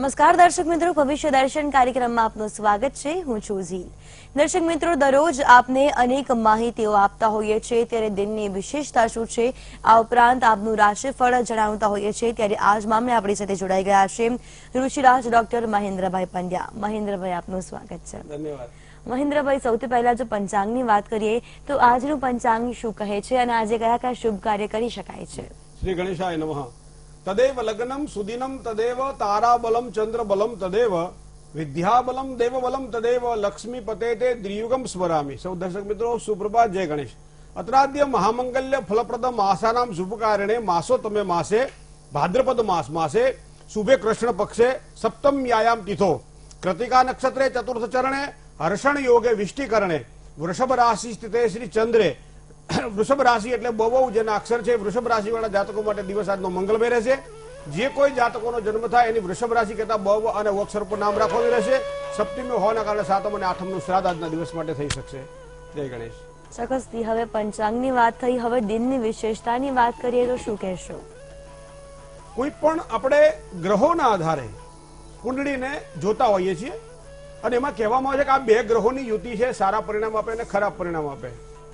નમસ્કાર દર્શક મિત્રો, ભવિષ્ય દર્શન કાર્યક્રમમાં આપનું સ્વાગત છે। હું છું ઝીલ। દર્શક મિત્રો, દરરોજ આપને અનેક માહિતીઓ આપતા હોઈએ છીએ, ત્યારે દિનની વિશેષતા શું છે, આ ઉપરાંત આપનું રાશિફળ જણાવતા હોઈએ છીએ। ત્યારે આજ મામલે આપણી સાથે જોડાઈ ગયા છે ઋષિરાજ ડોક્ટર મહેન્દ્રભાઈ પંડ્યા। મહેન્દ્રભાઈ, આપનું સ્વાગત છે। ધન્યવાદ। મહેન્દ્રભાઈ, સૌથી પહેલા જો પંચાંગની વાત કરીએ તો આજનું પંચાંગ શું કહે છે અને આજે કયા કયા શુભ કાર્ય કરી શકાય છે? શ્રી ગણેશાય નમઃ। તદેવ લગ્નમ સુદિનમ તદેવ તારાબલમ ચંદ્રબલમ તદેવ વિદ્યાબલમ દેવબલમ તદેવ લક્ષ્મીપતે તે દ્રિયુગમ સ્મરામી। સૌ દર્શક મિત્રો, સુપ્રભાત, જય ગણેશ। અત્રાદ્ય મહામંગલ્ય ફલપ્રદ માસાનામ શુભકારણે માસો તમે માસે ભાદ્રપદ માસે શુભે કૃષ્ણ પક્ષે સપ્તમ્યાયામ તિથો કૃતિકા નક્ષત્રે ચતુર્થ ચરણે હર્ષણ યોગે વિષ્ટિકરણે વૃષભ રાશિ સ્થિતે શ્રી ચંદ્રે। વૃષભ રાશિ એટલે બહુ જેના અક્ષર છે, વૃષભ રાશિ વાળા જાતકો માટે દિવસ આજનો મંગલમય રહેશે। જે કોઈ જાતકોનો જન્મ થાય એની વૃષભ રાશિ કહેતા બહુ અને અક્ષર પર નામ રાખવાનું રહેશે। સપ્તમી હોવાના કારણે સાતમ અને આઠમનું શ્રાદ્ધ આજના દિવસ માટે થઈ શકશે। જય ગણેશ। ચોક્કસથી હવે પંચાંગની વાત થઈ, હવે દિનની વિશેષતાની વાત કરીએ તો શું કહેશો? કોઈ પણ આપણે ગ્રહોના આધારે કુંડળીને જોતા હોઈએ છીએ અને એમાં કહેવામાં આવે છે કે આ બે ગ્રહોની યુતિ છે, સારા પરિણામ આપે અને ખરાબ પરિણામ આપે।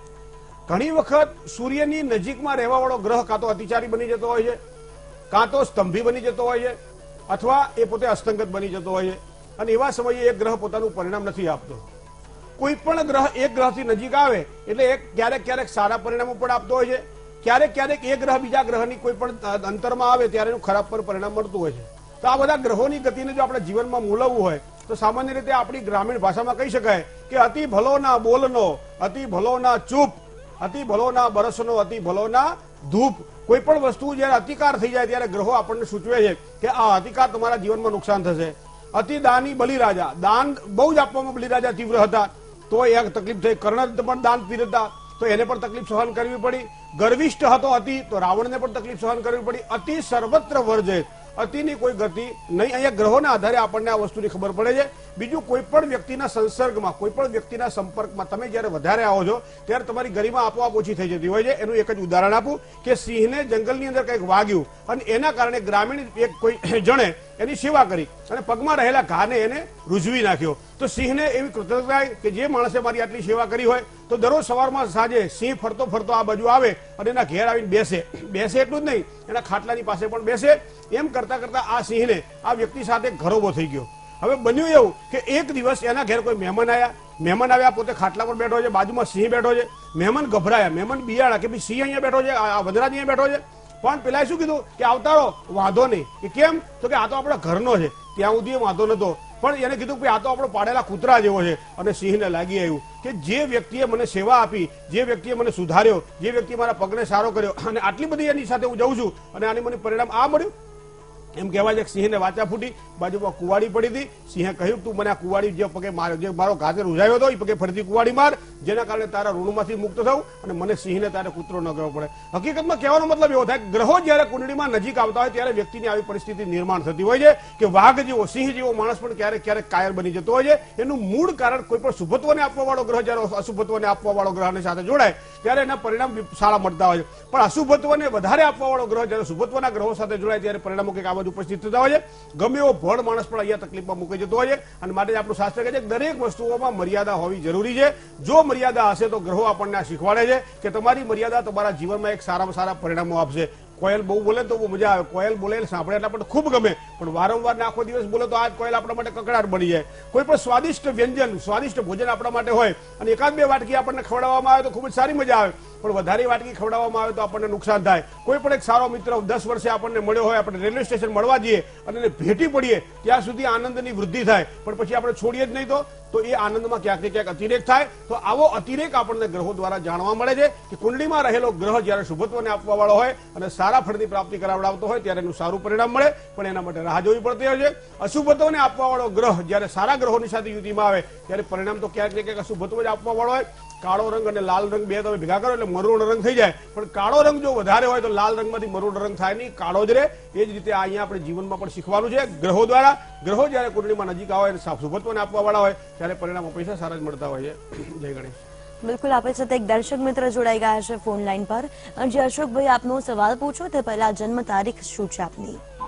ઘણી વખત સૂર્યની નજીકમાં રહેવા વાળો ગ્રહ કાં તો અતિચારી બની જતો હોય છે, કાં તો સ્તંભી બની જતો હોય છે, અથવા એ પોતે અસ્તંગત બની જતો હોય છે અને એવા સમયે એક ગ્રહ પોતાનું પરિણામ નથી આપતો। કોઈ પણ ગ્રહ એક ગ્રહથી નજીક આવે એટલે એક ક્યારેક ક્યારેક સારા પરિણામો પણ આપતો હોય છે, ક્યારેક ક્યારેક એક ગ્રહ બીજા ગ્રહની કોઈ પણ અંતરમાં આવે ત્યારે એનું ખરાબ પરિણામ મળતું હોય છે। તો આ બધા ગ્રહોની ગતિને જો આપણે જીવનમાં મૂલવવું હોય તો સામાન્ય રીતે આપણી ગ્રામીણ ભાષામાં કહી શકાય કે અતિ ભલો ના બોલનો, અતિ ભલો ના ચૂપ, અતિ ભલો ના બરસનો, અતિ ભલો ના ધૂપ। કોઈ પણ વસ્તુ જયારે અતિકાર થઈ જાય ત્યારે ગ્રહો આપણને સૂચવે છે કે આ અતિકાર તમારા જીવનમાં નુકસાન થશે। અતિ દાની બલિરાજા, દાન બહુ જ આપવામાં બલિરાજા તીવ્ર હતા તો એક તકલીફ થઈ। કર્ણ પણ દાન પીર હતા તો એને પણ તકલીફ સહન કરવી પડી। ગર્વિષ્ઠ હતો અતિ તો રાવણને પણ તકલીફ સહન કરવી પડી। અતિ સર્વત્ર વર્જે, અતિની કોઈ ગતિ નહીં। અહીંયા ગ્રહોના આધારે આપણને આ વસ્તુની ખબર પડે છે। બીજું, કોઈ પણ વ્યક્તિના સંસર્ગમાં, કોઈ પણ વ્યક્તિના સંપર્કમાં તમે જયારે વધારે આવો છો ત્યારે તમારી ગરિમા આપોઆપ ઓછી થઈ જતી હોય છે। એનું એક જ ઉદાહરણ આપું કે સિંહને જંગલની અંદર કંઈક વાગ્યું અને એના કારણે ગ્રામીણ એક કોઈ જણે એની સેવા કરી અને પગમાં રહેલા ઘાને એને રૂઝવી નાખ્યો તો સિંહને એવી કૃતજ્ઞતા કે જે માણસે મારી આટલી સેવા કરી હોય તો દરરોજ સવારમાં સાંજે સિંહ ફરતો ફરતો આ બાજુ આવે અને એના ઘેર આવીને બેસે એટલું જ નહીં, એના ખાટલાની પાસે પણ બેસે। એમ કરતા કરતા આ સિંહને આ વ્યક્તિ સાથે ઘરોબો થઈ ગયો। હવે બન્યું એવું કે એક દિવસ એના ઘેર કોઈ મહેમાન આવ્યા, પોતે ખાટલા પર બેઠો છે, બાજુમાં સિંહ બેઠો છે। મહેમાન ગભરાયા, મહેમાન બિયાડા કે ભાઈ સિંહ અહીંયા બેઠો છે, આ વનરાજ અહીંયા બેઠો છે। પણ પેલા શું કીધું કે આવતારો વાંધો નહીં, કે કેમ તો કે આ તો આપણા ઘરનો છે। ત્યાં સુધી વાંધો નતો, પણ એને કીધું કે આ તો આપણો પાડેલા કૂતરા જેવો છે। અને સિંહને લાગી આવ્યું કે જે વ્યક્તિએ મને સેવા આપી, જે વ્યક્તિએ મને સુધાર્યો, જે વ્યક્તિએ મારા પગને સારો કર્યો અને આટલી બધી એની સાથે હું જઉં છું અને આની મને પરિણામ આ મળ્યું। એમ કહેવાય છે કે સિંહને વાચા ફૂટી, બાજુમાં કુવાડી પડી હતી। સિંહે કહ્યું તું મને આ કુવાડી જે પગે જે મારો ઘાતે રૂઝાયો હતો એ પગે ફરીથી કુવાડી માર, જેના કારણે તારા ઋણમાંથી મુક્ત થવું અને મને સિંહને તારે કૂતરો ન કહેવો પડે। હકીકતમાં કહેવાનો મતલબ એવો થાય કે ગ્રહો જયારે કુંડળીમાં નજીક આવતા હોય ત્યારે વ્યક્તિની આવી પરિસ્થિતિ નિર્માણ થતી હોય છે કે વાઘ જેવો, સિંહ જેવો માણસ પણ ક્યારેક ક્યારેક કાયર બની જતો હોય છે। એનું મૂળ કારણ કોઈ પણ શુભત્વને આપવા વાળો ગ્રહ જયારે અશુભત્વને આપવા વાળો ગ્રહની સાથે જોડાય ત્યારે એના પરિણામ સારા મળતા હોય છે, પણ અશુભત્વને વધારે આપવા વાળો ગ્રહ જયારે શુભત્વના ગ્રહો સાથે જોડાય ત્યારે પરિણામો કંઈક આ બાજુ ઉપસ્થિત થતા હોય છે। ગમે એવો ભણ માણસ પણ અહીંયા તકલીફમાં મૂકી જતો હોય છે અને માટે આપણું શાસ્ત્ર કહે છે કે દરેક વસ્તુઓમાં મર્યાદા હોવી જરૂરી છે। જો મર્યાદા હશે તો ગ્રહો આપણને આ શીખવાડે છે કે તમારી મર્યાદા તમારા જીવનમાં એક સારામાં સારા પરિણામો આપશે। કોયલ બહુ બોલે તો બહુ મજા આવે, કોયલ બોલે સાંભળે એટલે આપણને ખૂબ ગમે, પણ વારંવાર આખો દિવસ બોલે તો આ કોયલ આપણા માટે કકડાટ બની જાય। કોઈ પણ સ્વાદિષ્ટ વ્યંજન, સ્વાદિષ્ટ ભોજન આપણા માટે હોય અને એકાદ બે વાટકી આપણને ખવડાવવામાં આવે તો ખૂબ જ સારી મજા આવે, પણ વધારે વાટકી ખવડાવવામાં આવે તો આપણને નુકસાન થાય। કોઈ પણ એક સારો મિત્ર 10 વર્ષે આપણને મળ્યો હોય, આપણે રેલવે સ્ટેશન મળવા જઈએ અને એને ભેટી પડીએ ત્યાં સુધી આનંદની વૃદ્ધિ થાય, પણ પછી આપણે છોડીએ જ નહીં તો એ આનંદમાં ક્યાંક ને ક્યાંક અતિરેક થાય। તો આવો અતિરેક આપણને ગ્રહો દ્વારા જાણવા મળે છે કે કુંડળીમાં રહેલો ગ્રહ જ્યારે શુભત્વને આપવા વાળો હોય અને સારા ફળની પ્રાપ્તિ કરાવડાવતો હોય ત્યારે એનું સારું પરિણામ મળે, પણ એના માટે રાહ જોવી પડતી હોય છે। અશુભત્વને આપવા વાળો ગ્રહ જ્યારે સારા ગ્રહોની સાથે યુતિમાં આવે ત્યારે પરિણામ તો ક્યાંક ને ક્યાંક અશુભત્વ જ આપવા વાળો હોય। કાળો રંગ અને લાલ રંગ બે તમે ભેગા કરો એટલે મરૂણ રંગ થઈ જાય, પણ કાળો રંગ જો વધારે હોય તો લાલ રંગમાંથી મરૂણ રંગ થાય નહીં, કાળો જ રહે। એ જ રીતે અહીંયા આપણે જીવનમાં પણ શીખવાનું છે ગ્રહો દ્વારા। ગ્રહો જયારે કુંડળીમાં નજીક આવે અને શુભત્વને આપવા વાળા હોય ત્યારે પરિણામો પૈસા સારા જ મળતા હોય છે। જય ગણેશ। બિલકુલ, આપણી સાથે એક દર્શક મિત્ર જોડાઈ ગયા છે ફોન લાઈન પર। જે અશોકભાઈ, આપનો સવાલ પૂછો તે પહેલા જન્મ તારીખ શું છે આપની?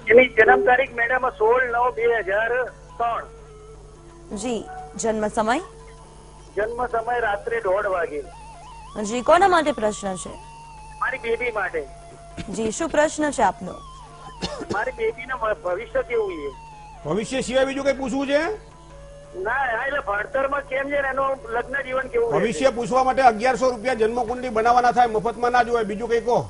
એની જન્મ તારીખ મેડમ 16/9/2003. જી, જન્મ સમય? જન્મ સમય રાત્રે 1:30 વાગે. જી, કોના માટે પ્રશ્ન છે? મારી બેબી માટે. જી, શું પ્રશ્ન છે આપનો? મારી બેબીનું ભવિષ્ય કેવું છે? ભવિષ્ય સિવાય બીજું કઈ પૂછવું છે? ના, એટલે ભણતરમાં કેમ છે, એનું લગ્ન જીવન કેવું છે? ભવિષ્ય પૂછવા માટે 1100 રૂપિયા જન્મકુંડલી બનાવવાના થાય, મફતમાં ના જોવાય. બીજું કઈ કહો.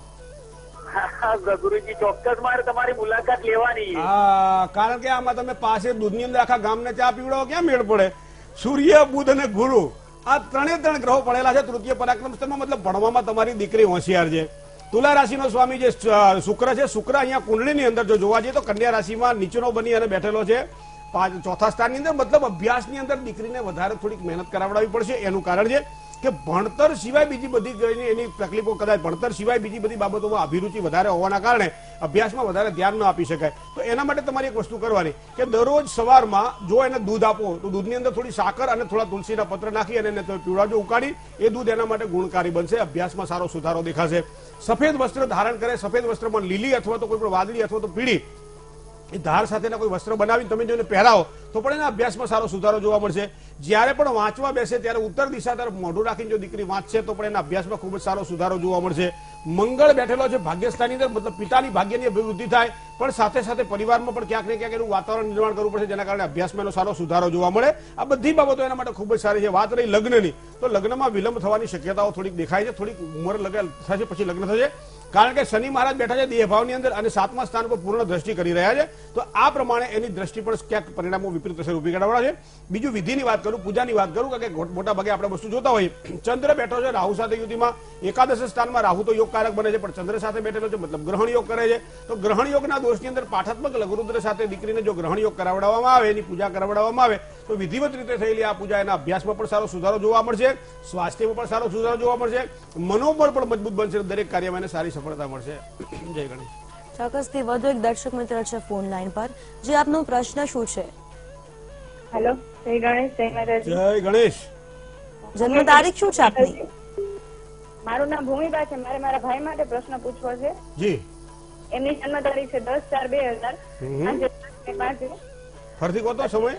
ગુરુજી, ચોક્કસ મારે તમારી મુલાકાત લેવાની છે. હા, કારણ કે આમાં તમે પાસે દૂધની અંદર આખા ગામને ચા પીવડાવો, ક્યાં મેળ પડે? સૂર્ય, બુધ અને ગુરુ આ ત્રણે ત્રણ ગ્રહો પડેલા છે તૃતીય પરાક્રમ સ્થાનમાં. મતલબ ભણવામાં તમારી દીકરી હોશિયાર છે. તુલા રાશિનો સ્વામી જે શુક્ર છે, શુક્ર અહીંયા કુંડળીની અંદર જો જોવા જઈએ તો કન્યા રાશિમાં નીચેનો બની અને બેઠેલો છે ચોથા સ્થાનની અંદર. મતલબ અભ્યાસની અંદર દીકરીને વધારે થોડીક મહેનત કરાવડાવવી પડશે. એનું કારણ છે કે ભણતર સિવાય બીજી બધી એની તકલીફો, કદાચ ભણતર સિવાય બીજી બધી બાબતોમાં અભિરુચિ વધારે હોવાના કારણે અભ્યાસમાં વધારે ધ્યાન ન આપી શકાય. તો એના માટે તમારી એક વસ્તુ કરવાની કે દરરોજ સવારમાં જો એને દૂધ આપો તો દૂધની અંદર થોડી સાકર અને થોડા તુલસીના પત્ર નાખી અને એને પીવડાવજો ઉકાળી. એ દૂધ એના માટે ગુણકારી બનશે, અભ્યાસમાં સારો સુધારો દેખાશે. સફેદ વસ્ત્ર ધારણ કરે, સફેદ વસ્ત્રમાં લીલી અથવા તો કોઈ પણ વાદળી અથવા તો પીળી એ ધાર સાથેના કોઈ વસ્ત્ર બનાવીને તમે જો એને પહેરાવો તો પણ એના અભ્યાસમાં સારો સુધારો જોવા મળશે. જ્યારે પણ વાંચવા બેસે ત્યારે ઉત્તર દિશા તરફ મોઢું રાખીને જો દીકરી વાંચશે તો પણ એના અભ્યાસમાં ખૂબ જ સારો સુધારો જોવા મળશે. મંગળ બેઠેલો છે ભાગ્યસ્થાનની અંદર, મતલબ પિતાની ભાગ્યની અભિવૃદ્ધિ થાય, પણ સાથે સાથે પરિવારમાં પણ ક્યાંક ને ક્યાંક એનું વાતાવરણ નિર્માણ કરવું પડશે, જેના કારણે અભ્યાસમાં એનો સારો સુધારો જોવા મળે. આ બધી બાબતો એના માટે ખૂબ જ સારી છે. વાત રહી લગ્નની, તો લગ્નમાં વિલંબ થવાની શક્યતાઓ થોડીક દેખાય છે. થોડીક ઉંમર થશે પછી લગ્ન થશે, કારણ કે શનિ મહારાજ બેઠા છે દેહભાવની અંદર અને 7મા સ્થાન પર પૂર્ણ દ્રષ્ટિ કરી રહ્યા છે. તો આ પ્રમાણે એની દ્રષ્ટિ પણ ક્યાંક પરિણામો વિપરીત અસર ઉભી કરાવવા છે. બીજું વિધિની વાત કરું, પૂજાની વાત કરું, કારણ કે મોટા ભાગે આપણે વસ્તુ જોતા હોઈએ. ચંદ્ર બેઠો છે રાહુ સાથે યુતિમાં, એકાદશ સ્થાનમાં રાહુ તો યોગકારક બને છે, પણ ચંદ્ર સાથે બેઠેલો છે મતલબ ગ્રહણ યોગ કરે છે. તો ગ્રહણ યોગના દોષની અંદર પાઠાત્મક લઘુરુદ્ર સાથે દીકરીને જો ગ્રહણ યોગ કરાવડાવવામાં આવે, એની પૂજા કરાવડાવવામાં આવે તો વિધિવત રીતે થયેલી આ પૂજા એના અભ્યાસમાં પણ સારો સુધારો જોવા મળશે, સ્વાસ્થ્યમાં પણ સારો સુધારો જોવા મળશે, મનોબળ પણ મજબૂત બનશે, દરેક કાર્યમાં એને સારી સફળતા મળશે. જય ગણેશ. ચોક્કસથી વધુ એક દર્શક મિત્ર છે ફોન લાઈન પર. જે આપનો પ્રશ્ન શું છે? હેલો, જય ગણેશ. જય માતાજી. જય ગણેશ. જન્મ તારીખ શું છે આપની? મારું નામ ભૂમિબા છે. મારે મારા ભાઈ માટે પ્રશ્ન પૂછવો છે. જી. એમની જન્મ તારીખ છે 10/4/2000. સાંજે 7:05. ફરીથી કહો તો સમય.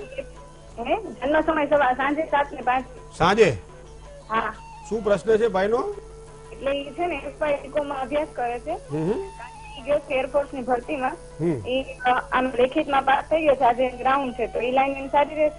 જન્મ સમય સાંજે 7:05. સાંજે. હા. શું પ્રશ્ન છે ભાઈનો? એટલે એ છે ને એફઆઈકોમાં અભ્યાસ કરે છે. ગયો છે એરફોર્સ ની ભરતીમાં. એ આમ લેખિતમાં પાસ થઈ ગયો છે. આજે ગ્રાઉન્ડ છે તો એ લાઈન સારી રહેશે.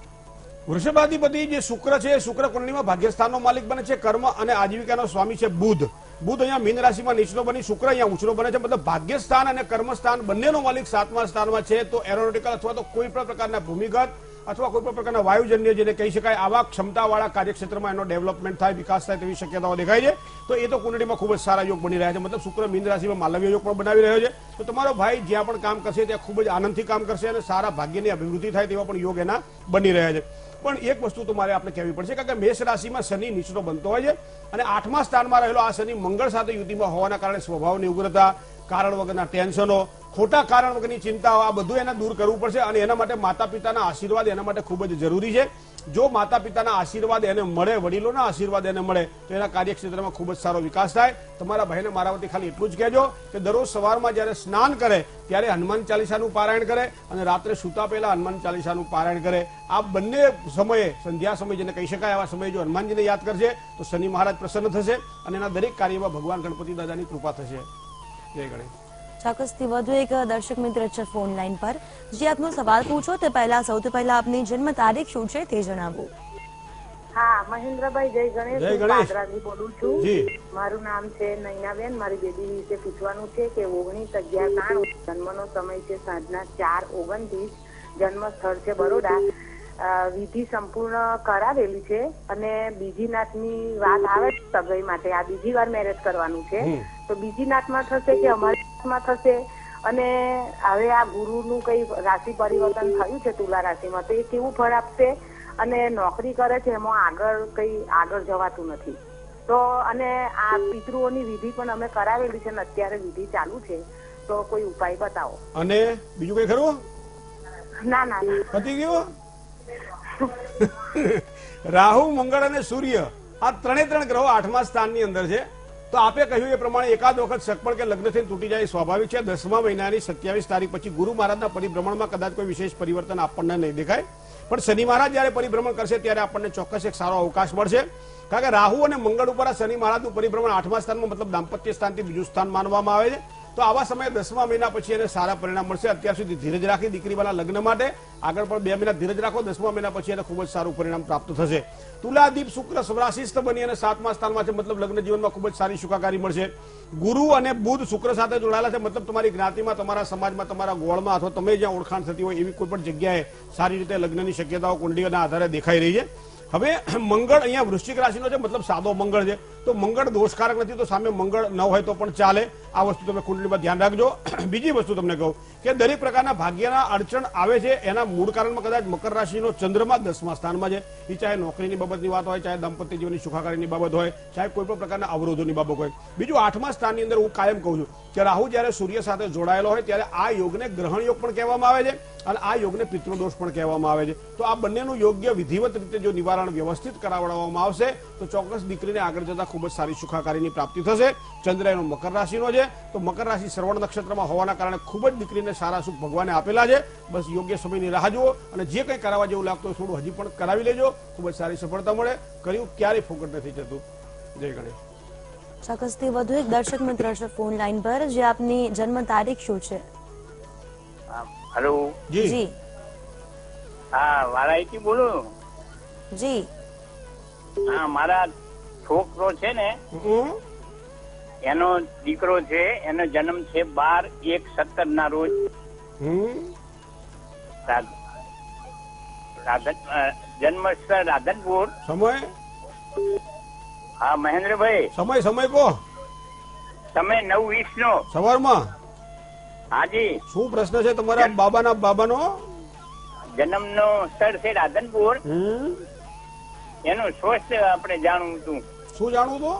વૃષભાધિપતિ જે શુક્ર છે, શુક્ર કુંડળીમાં ભાગ્યસ્થાનનો માલિક બને છે, કર્મ અને આજીવિકાનો સ્વામી છે બુધ. બુધ અહીંયા મીન રાશિમાં નીચનો બની, શુક્ર અહીંયા ઊંચનો બને છે. મતલબ ભાગ્યસ્થાન અને કર્મસ્થાન બંનેનો માલિક 7મા સ્થાનમાં છે. તો એરોનોટિકલ અથવા તો કોઈ પણ પ્રકારના ભૂમિગત અથવા કોઈ પણ પ્રકારના વાયુજન્ય જેને કહી શકાય આવા ક્ષમતાવાળા કાર્યક્ષેત્રમાં એનો ડેવલપમેન્ટ થાય, વિકાસ થાય તેવી શક્યતાઓ દેખાય છે. તો એ તો કુંડળીમાં ખૂબ જ સારા યોગ બની રહ્યા છે. મતલબ શુક્ર મીન રાશિમાં માલવ્ય યોગ પણ બનાવી રહ્યો છે. તો તમારો ભાઈ જ્યાં પણ કામ કરશે ત્યાં ખૂબ જ આનંદથી કામ કરશે અને સારા ભાગ્યની અભિવૃદ્ધિ થાય તેવા પણ યોગ એના બની રહ્યા છે. પણ એક વસ્તુ તો મારે આપણે કહેવી પડશે, કારણ કે મેષ રાશિમાં શનિ નીચનો બનતો હોય છે અને 8મા સ્થાનમાં રહેલો આ શનિ મંગળ સાથે યુતિમાં હોવાના કારણે સ્વભાવની ઉગ્રતા, કારણ વગરના ટેન્શનો, ખોટા કારણ વગરની ચિંતાઓ, આ બધું એને દૂર કરવું પડશે. અને એના માટે માતા પિતાના આશીર્વાદ એના માટે ખૂબ જ જરૂરી છે. જો માતા પિતાના આશીર્વાદ એને મળે, વડીલોના આશીર્વાદ એને મળે તો એના કાર્યક્ષેત્રમાં ખૂબ જ સારો વિકાસ થાય. તમારા ભાઈને મારા વતી ખાલી એટલું જ કહેજો કે દરરોજ સવારમાં જ્યારે સ્નાન કરે ત્યારે હનુમાન ચાલીસાનું પારાયણ કરે અને રાત્રે સૂતા પહેલા હનુમાન ચાલીસાનું પારાયણ કરે. આ બંને સમયે, સંધ્યા સમય જેને કહી શકાય, આવા સમયે જો હનુમાનજીને યાદ કરશે તો શનિ મહારાજ પ્રસન્ન થશે અને એના દરેક કાર્યમાં ભગવાન ગણપતિ દાદાની કૃપા થશે. જય ગણેશ. ચોક્કસથી વધુ એક દર્શક મિત્ર છે ફોન લાઈન પર. જે આપનો સવાલ પૂછો તે પહેલા સૌથી પહેલા આપની જન્મ તારીખ શું છે તે જણાવો. હા, મહેન્દ્રભાઈ, જય ગણેશ. જય હું ગણેશ. પાદરાથી બોલું છું. જી. મારું નામ છે નૈનાબેન. મારી બેબી વિશે પૂછવાનું છે કે 19/11/93 જન્મનો સમય છે સાંજના 4:29. જન્મ સ્થળ છે બરોડા. વિધિ સંપૂર્ણ કરાવેલી છે અને બીજી નાતની વાત આવે છે સગાઈ માટે. આ બીજી વાર મેરેજ કરવાનું છે. તો બીજી નાતમાં થશે કે અમારી નાતમાં થશે? અને હવે આ ગુરુનું કઈ રાશિ પરિવર્તન થયું છે તુલા રાશિમાં, તો એ કેવું ફળ આપશે? અને નોકરી કરે છે એમાં આગળ જવાતું નથી. તો અને આ પિતૃઓની વિધિ પણ અમે કરાવેલી છે અને અત્યારે વિધિ ચાલુ છે. તો કોઈ ઉપાય બતાવો. અને બીજું કઈ ખરું? ના ના પતી ગયું. રાહુ, મંગળ અને સૂર્ય આ ત્રણે ત્રણ ગ્રહો 8મા સ્થાનની અંદર છે. તો આપે કહ્યું એ પ્રમાણે એકાદ વખત સગપણ કે લગ્ન થઈને તૂટી જાય સ્વાભાવિક છે. 10મા મહિનાની 27 તારીખ પછી ગુરુ મહારાજના પરિભ્રમણમાં કદાચ કોઈ વિશેષ પરિવર્તન આપણને નહીં દેખાય, પણ શનિ મહારાજ જયારે પરિભ્રમણ કરશે ત્યારે આપણને ચોક્કસ એક સારો અવકાશ મળશે. કારણ કે રાહુ અને મંગળ ઉપર આ શનિ મહારાજનું પરિભ્રમણ 8મા સ્થાનમાં મતલબ દાંપત્ય સ્થાનથી બીજું સ્થાન માનવામાં આવે છે. તો આવા સમયે 10મા મહિના પછી એને સારા પરિણામ મળશે. અત્યાર સુધી ધીરજ રાખી દીકરીવાળા લગ્ન માટે, આગળ પણ 2 મહિના ધીરજ રાખો, 10મા મહિના પછી એને ખૂબ જ સારું પરિણામ પ્રાપ્ત થશે. તુલાદીપ શુક્ર સ્વરાશિસ્થ બની અને 7મા સ્થાનમાં છે, મતલબ લગ્ન જીવનમાં ખૂબ જ સારી સુખાકારી મળશે. ગુરુ અને બુધ શુક્ર સાથે જોડાયેલા છે, મતલબ તમારી જ્ઞાતિમાં, તમારા સમાજમાં, તમારા ગોળમાં અથવા તમે જ્યાં ઓળખાણ થતી હોય એવી કોઈ પણ જગ્યાએ સારી રીતે લગ્નની શક્યતાઓ કુંડળીઓના આધારે દેખાઈ રહી છે. હવે મંગળ અહીંયા વૃશ્ચિક રાશિનો છે, મતલબ સાદો મંગળ છે, તો મંગળ દોષકારક નથી, તો સામે મંગળ ન હોય તો પણ ચાલે. આ વસ્તુ તમે કુંડળીમાં ધ્યાન રાખજો. બીજી વસ્તુ તમને કહું કે દરેક પ્રકારના ભાગ્યના અડચણ આવે છે, એના મૂળ કારણમાં કદાચ મકર રાશિનો ચંદ્રમા 10મા સ્થાનમાં છે. એ ચાહે નોકરીની બાબતની વાત હોય, ચાહે દાંપત્ય જીવનની સુખાકારીની બાબત હોય, ચાહે કોઈ પણ પ્રકારના અવરોધોની બાબત હોય. બીજું 8મા સ્થાનની અંદર હું કાયમ કહું છું કે રાહુ જ્યારે સૂર્ય સાથે જોડાયેલો હોય ત્યારે આ યોગને ગ્રહણ યોગ પણ કહેવામાં આવે છે અને આ યોગને પિતૃદોષ પણ કહેવામાં આવે છે. તો આ બંનેનું યોગ્ય વિધિવત રીતે જો નિવારણ વ્યવસ્થિત કરાવવામાં આવશે તો ચોક્કસ દીકરીને આગળ જતા ખૂબ જ સારી સુખાકારીની પ્રાપ્તિ થશે. ચંદ્ર એનો મકર રાશિનો છે, તો મકર રાશિ શ્રવણ નક્ષત્રમાં હોવાના કારણે ખૂબ જ દીકરીને સારા સુખ ભગવાને આપેલા છે. બસ યોગ્ય સમયની રાહ જુઓ અને જે કંઈ કરાવવા જેવું લાગતું હોય થોડું હજી પણ કરાવી લેજો, ખૂબ જ સારી સફળતા મળે. કર્યું ક્યારેય ફોકટ નથી જતું. જય ગણેશ. ચોક્કસથી વધુ એક દર્શક મિત્ર છે ફોન લાઈન પર, જે આપની જન્મ તારીખ શું છે? હેલો જી. હા, વારાઈથી બોલું. જી. હા, મારા છોકરો છે ને, એનો દીકરો છે, એનો જન્મ છે 12/1/17 ના રોજ. જન્મ સ્થળ રાધનપુર. સમય? હા મહેન્દ્રભાઈ. સમય કહો. સમય 9:20 નો સવારમાં. હાજી. શું પ્રશ્ન છે તમારા બાબાનો? જન્મ નો સ્થળ છે રાધનપુર. એનું સ્વસ્થ આપણે જાણવું હતું. શું જાણવું હતું?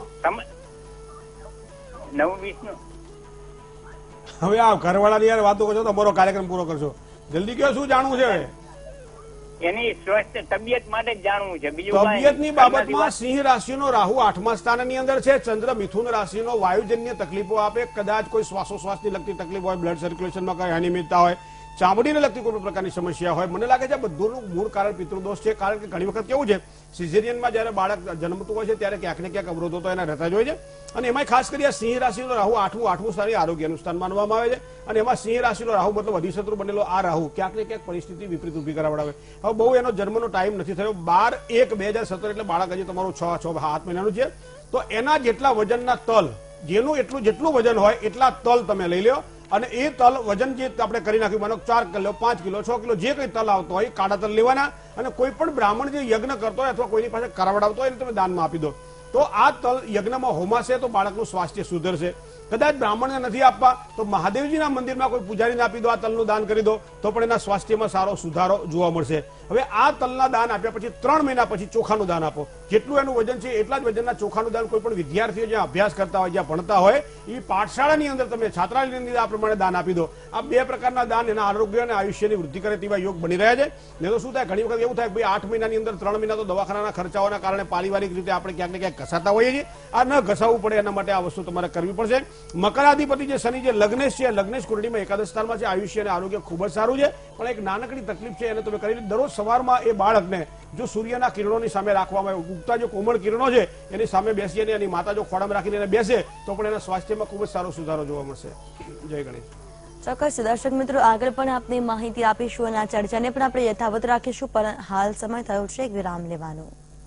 9:20 નો. હવે આ ઘરવાળાની યાર વાતો કરશો તો અમારો કાર્યક્રમ પૂરો કરશો. જલ્દી કહો, શું જાણવું છે? એની સ્વસ્થ તબિયત માટે જ જાણવું છે. બીજું તબિયતની બાબતમાં સિંહ રાશિનો રાહુ 8મા સ્થાનની અંદર છે. ચંદ્ર મિથુન રાશિનો વાયુજન્ય તકલીફો આપે. કદાચ કોઈ શ્વાસોશ્વાસની લગતી તકલીફ હોય, બ્લડ સર્ક્યુલેશનમાં કઈ અનિયમિતતા હોય, ચામડીને લગતી કોઈ પ્રકારની સમસ્યા હોય. મને લાગે છે બધુંનું મૂળ કારણ પિતૃદોષ છે. કારણ કે ઘણી વખત કેવું છે, સિઝેરિયનમાં જયારે બાળક જન્મતું હોય છે ત્યારે ક્યાંક ને ક્યાંક અવરોધો તો એના રહેતા જ હોય છે. અને એમાં ખાસ કરી આ સિંહ રાશિનો રાહુ 8મું સ્થાન આરોગ્યનું સ્થાન માનવામાં આવે છે. અને એમાં સિંહ રાશિનો રાહુ મતલબ અધિશત્રુ બનેલો આ રાહુ ક્યાંક ને ક્યાંક પરિસ્થિતિ વિપરીત ઉભી કરાવડાવે. હવે બહુ એનો જન્મનો ટાઈમ નથી થયો. 12/1/2017 એટલે બાળક હજી તમારું 6-7 મહિનાનું છે. તો એના જેટલા વજનના તલ, જેનું જેટલું વજન હોય એટલા તલ તમે લઈ લો અને એ તલ વજન જે આપણે કરી નાખ્યું, માનો 4 કિલો, 5 કિલો, 6 કિલો, જે કંઈ તલ આવતો હોય કાળા તલ લેવાના અને કોઈ પણ બ્રાહ્મણ જે યજ્ઞ કરતો હોય અથવા કોઈની પાસે કરાવડાવતો હોય એને તમે દાનમાં આપી દો. તો આ તલ યજ્ઞમાં હોમાશે તો બાળકનું સ્વાસ્થ્ય સુધરશે. કદાચ બ્રાહ્મણને નથી આપવા તો મહાદેવજીના મંદિરમાં કોઈ પૂજારીને આપી દો, આ તલનું દાન કરી દો તો પણ એના સ્વાસ્થ્યમાં સારો સુધારો જોવા મળશે. હવે આ તલના દાન આપ્યા પછી 3 મહિના પછી ચોખાનું દાન આપો. જેટલું એનું વજન છે એટલા જ વજનના ચોખાનું દાન કોઈ પણ વિદ્યાર્થીઓ જ્યાં અભ્યાસ કરતા હોય, જ્યાં ભણતા હોય એ પાઠશાળાની અંદર તમે છાત્રાલયની અંદર આ પ્રમાણે દાન આપી દો. આ 2 પ્રકારના દાન એના આરોગ્ય અને આયુષ્યની વૃદ્ધિ કરે તેવા યોગ બની રહ્યા છે. નહીં તો શું થાય, ઘણી વખત એવું થાય કે ભાઈ 8 મહિનાની અંદર 3 મહિના તો દવાખાનાના ખર્ચાઓના કારણે પારિવારિક રીતે આપણે ક્યાંક ને ક્યાંક ઘસાતા હોઈએ છીએ. આ ન ઘસાવવું પડે એના માટે આ વસ્તુ તમારે કરવી પડશે. મકરાધિપતિ જે શનિ જે લગ્નેશ છે, લગ્નેશ કુંડળીમાં એકાદશ સ્થાનમાં છે. આયુષ્ય અને આરોગ્ય ખૂબ જ સારું છે, પણ એક નાનકડી તકલીફ છે, એને તમે કરી દરરોજ સવારમાં એ બાળકને જો સૂર્યના કિરણોની સામે રાખવામાં આવે, ઉગતા જો કોમળ કિરણો છે એની સામે બેસી અને એની માતા જો ખોળામાં રાખીને એને બેસે તો પણ એના સ્વાસ્થ્યમાં ખૂબ જ સારો સુધારો જોવા મળશે. જય ગણેશ. ચોક્કસ દર્શક મિત્રો, આગળ પણ આપને માહિતી આપીશું અને આ ચર્ચાને પણ આપણે યથાવત રાખીશું, પણ હાલ સમય થયો છે એક વિરામ લેવાનો.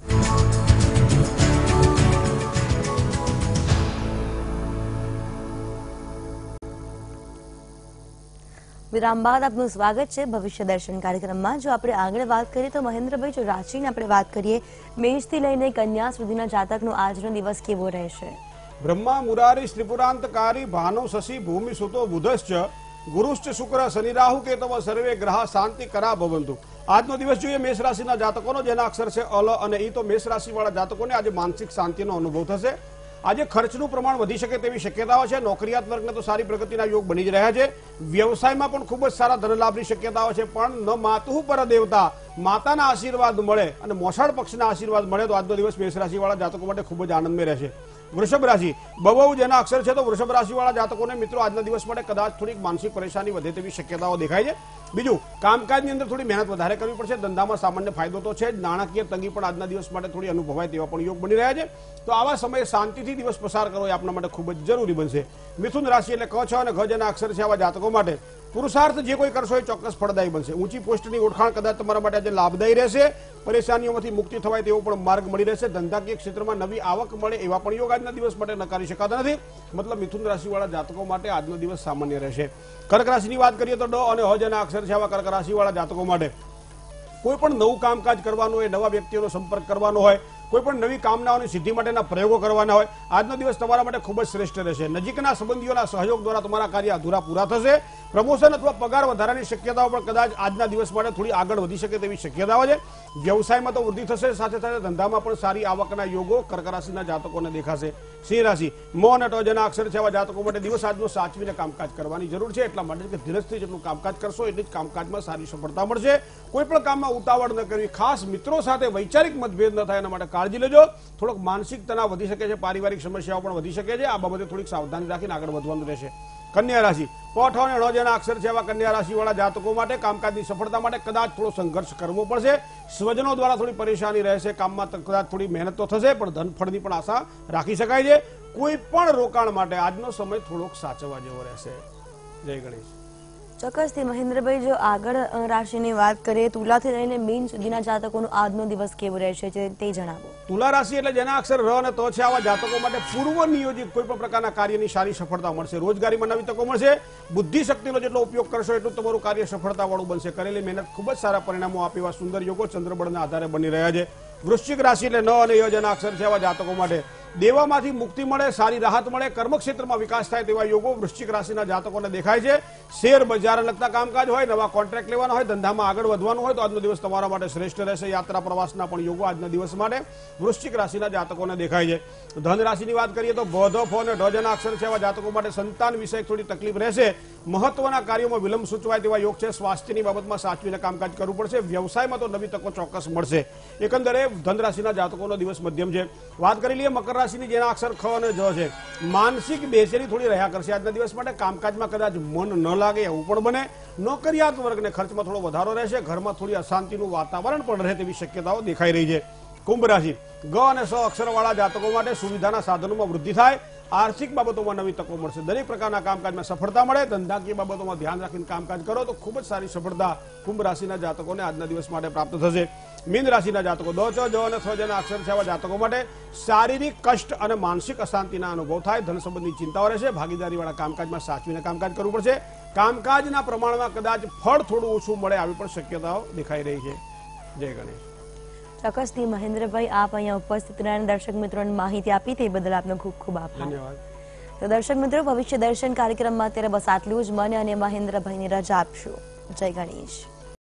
વિરામ બાદ આપનું સ્વાગત છે ભવિષ્ય દર્શન કાર્યક્રમમાં. જો આપણે આગળ વાત કરીએ તો મહેન્દ્રભાઈ, જો રાશિની આપણે વાત કરીએ, મેષથી લઈને કન્યા સુધીના જાતકનો આજનો દિવસ કેવો રહેશે? બ્રહ્મા મુરારી શ્રીપુરાંતકારી ભાનો શશી ભૂમિ સુતો બુધશ્ચ ગુરુશ્ચ શુક્ર શનિ રાહુ કેતવ સર્વે ગ્રહ શાંતિ કરા ભવંતુ. આજનો દિવસ જોઈએ મેષ રાશિના જાતકોનો, જેના અક્ષર છે અલ અને ઈ. તો મેષ રાશિવાળા જાતકોને આજે માનસિક શાંતિનો અનુભવ થશે. આજે ખર્ચનું પ્રમાણ વધી શકે તેવી શક્યતાઓ છે. નોકરિયાત વર્ગને તો સારી પ્રગતિના યોગ બની જ રહ્યા છે. વ્યવસાયમાં પણ ખૂબ જ સારા ધનલાભની શક્યતાઓ છે. પણ ન માતુઃ પર દેવતા, માતાના આશીર્વાદ મળે અને મોસાળ પક્ષના આશીર્વાદ મળે તો આજનો દિવસ મેષ રાશિવાળા જાતકો માટે ખૂબ જ આનંદમય રહેશે. વૃષભ રાશિ બહુ જેના અક્ષર છે તો વૃષભ રાશિ વાળા જાતકોને મિત્રો આજના દિવસ માટે કદાચ થોડીક માનસિક પરેશાની વધે તેવી શક્યતાઓ દેખાય છે. બીજું, કામકાજની અંદર થોડી મહેનત વધારે કરવી પડશે. ધંધામાં સામાન્ય ફાયદો તો છે જ, નાણાકીય તંગી પણ આજના દિવસ માટે થોડી અનુભવાય તેવા પણ યોગ બની રહ્યા છે. તો આવા સમયે શાંતિથી દિવસ પસાર કરવો એ આપણા માટે ખૂબ જ જરૂરી બનશે. મિથુન રાશિ એટલે ક, છ અને ઘ જેના અક્ષર છે આવા જાતકો માટે પુરુષાર્થ જે કોઈ કરશો એ ચોક્કસ ફળદાયી બનશે. ઊંચી પોસ્ટની ઓળખાણ કદાચ તમારા માટે આજે લાભદાયી રહેશે. પરેશાનીઓમાંથી મુક્તિ થવાય તેવો પણ માર્ગ મળી રહેશે. ધંધાકીય ક્ષેત્રમાં નવી આવક મળે એવા પણ યોગ આજના દિવસ માટે નકારી શકાતા નથી. મતલબ મિથુન રાશિવાળા જાતકો માટે આજનો દિવસ સામાન્ય રહેશે. કર્ક રાશિની વાત કરીએ તો ડ અને હ જેના અક્ષર છે આવા કર્ક રાશિવાળા જાતકો માટે કોઈ પણ નવું કામકાજ કરવાનું હોય, નવા વ્યક્તિઓનો સંપર્ક કરવાનો હોય, કોઈ પણ નવી કામનાઓની સિદ્ધિ માટેના પ્રયોગો કરવાના હોય, આજનો દિવસ તમારા માટે ખૂબ જ શ્રેષ્ઠ રહેશે. નજીકના સંબંધીઓના સહયોગ દ્વારા તમારા કાર્ય અધૂરા પૂરા થશે. પ્રમોશન અથવા પગાર વધારાની શક્યતાઓ પણ કદાચ આજના દિવસ માટે થોડી આગળ વધી શકે તેવી શક્યતાઓ છે. વ્યવસાયમાં તો વૃદ્ધિ થશે, સાથે સાથે ધંધામાં પણ સારી આવકના યોગો કર્ક રાશિના જાતકોને દેખાશે. સિંહ રાશિ મ અને ટ જેના અક્ષર છે આવા જાતકો માટે દિવસ આજનો સાચવીને કામકાજ કરવાની જરૂર છે. એટલા માટે કે ધીરજથી જેટલું કામકાજ કરશો એટલી જ કામકાજમાં સારી સફળતા મળશે. કોઈ પણ કામમાં ઉતાવળ ન કરવી, ખાસ મિત્રો સાથે વૈચારિક મતભેદ ન થાય એના માટે કાળજી લેજો. થોડોક માનસિક તણાવ વધી શકે છે, પારિવારિક સમસ્યાઓ પણ વધી શકે છે. આ બાબતે થોડીક સાવધાની રાખીને આગળ વધવાનું રહેશે. કન્યા રાશિ પ, ઠ અને ણ જેના અક્ષર છે એવા કન્યા રાશિવાળા જાતકો માટે કામકાજની સફળતા માટે કદાચ થોડો સંઘર્ષ કરવો પડશે. સ્વજનો દ્વારા થોડી પરેશાની રહેશે. કામમાં કદાચ થોડી મહેનત તો થશે, પણ ધનફળની પણ આશા રાખી શકાય છે. કોઈ પણ રોકાણ માટે આજનો સમય થોડોક સાચવવા જેવો રહેશે. જય ગણેશ. ચોક્કસથી મહેન્દ્રભાઈ, જો આગળ રાશિની વાત કરીએ, તુલાથી લઈને મીન સુધીના જાતકોનો આજનો દિવસ કેવો રહેશે તે જણાવો. તુલા રાશિ એટલે જેના અક્ષર ર અને ત છે આવા જાતકો માટે પૂર્વ નિયોજિત કોઈ પણ પ્રકારના કાર્યની સારી સફળતા મળશે. રોજગારીમાં નવી તકો મળશે. બુદ્ધિ શક્તિનો જેટલો ઉપયોગ કરશો એટલું તમારું કાર્ય સફળતાવાળું બનશે. કરેલી મહેનત ખૂબ જ સારા પરિણામો આપે એવા સુંદર યોગો ચંદ્રબળના આધારે બની રહ્યા છે. વૃશ્ચિક રાશિ એટલે ન અને ય જેના અક્ષર છે આવા જાતકો માટે દેવામાંથી મુક્તિ મળે, સારી રાહત મળે, કર્મક્ષેત્રમાં વિકાસ થાય તેવા યોગો વૃશ્ચિક રાશિના જાતકોને દેખાય છે. શેર બજાર લગતા કામકાજ હોય, નવા કોન્ટ્રાક્ટ લેવાના હોય, ધંધામાં આગળ વધવાનું હોય તો આજનો દિવસ તમારા માટે શ્રેષ્ઠ રહેશે. યાત્રા પ્રવાસના પણ યોગો આજના દિવસ માટે વૃશ્ચિક રાશિના જાતકોને દેખાય છે. ધન રાશિની વાત કરીએ તો ભ, ધ, ફ અને ઢ જેના અક્ષર છે એવા જાતકો માટે સંતાન વિષય થોડી તકલીફ રહેશે. મહત્વના કાર્યોમાં વિલંબ સૂચવાય તેવા યોગ છે. સ્વાસ્થ્યની બાબતમાં સાચવીને કામકાજ કરવું પડશે. વ્યવસાયમાં તો નવી તકો ચોક્કસ મળશે. એકંદરે ધન રાશિના જાતકોનો દિવસ મધ્યમ છે. વાત કરી લઈએ મકર રાશિની જેના અક્ષર ખ અને જ છે. માનસિક બેચેની થોડી રહ્યા કરશે આજના દિવસ માટે. કામકાજમાં કદાચ મન ન લાગે એવું પણ બને. નોકરિયાત વર્ગને ખર્ચમાં થોડો વધારો રહેશે. ઘરમાં થોડી અશાંતિનું વાતાવરણ પણ રહે તેવી શક્યતાઓ દેખાઈ રહી છે. કુંભ રાશિ ગ અને સ અક્ષરવાળા જાતકો માટે સુવિધાના સાધનોમાં વૃદ્ધિ થાય. આર્થિક બાબતોમાં નવી તકો મળશે. દરેક પ્રકારના કામકાજમાં સફળતા મળે. ધંધાકીય બાબતોમાં ધ્યાન રાખીને કામકાજ કરો તો ખૂબ જ સારી સફળતા કુંભ રાશિના જાતકોને આજના દિવસ માટે પ્રાપ્ત થશે. મીન રાશિના જાતકો દ, ચ, જ અને થ જેના અક્ષર છે આવા જાતકો માટે શારીરિક કષ્ટ અને માનસિક અશાંતિના અનુભવ થાય. ધન સંબંધી ચિંતાઓ રહેશે. ભાગીદારીવાળા કામકાજમાં સાચવીને કામકાજ કરવું પડશે. કામકાજના પ્રમાણમાં કદાચ ફળ થોડું ઓછું મળે આવી પણ શક્યતાઓ દેખાઈ રહી છે. જય ગણેશ. ચોક્કસથી મહેન્દ્રભાઈ, આપ અહીંયા ઉપસ્થિત રહ્યા દર્શક મિત્રોને માહિતી આપી તે બદલ આપનો ખૂબ ખૂબ આભાર. ધન્યવાદ. તો દર્શક મિત્રો, ભવિષ્ય દર્શન કાર્યક્રમમાં અત્યારે બસ આટલું જ. મને અને મહેન્દ્રભાઈને રજા આપશો. જય ગણેશ.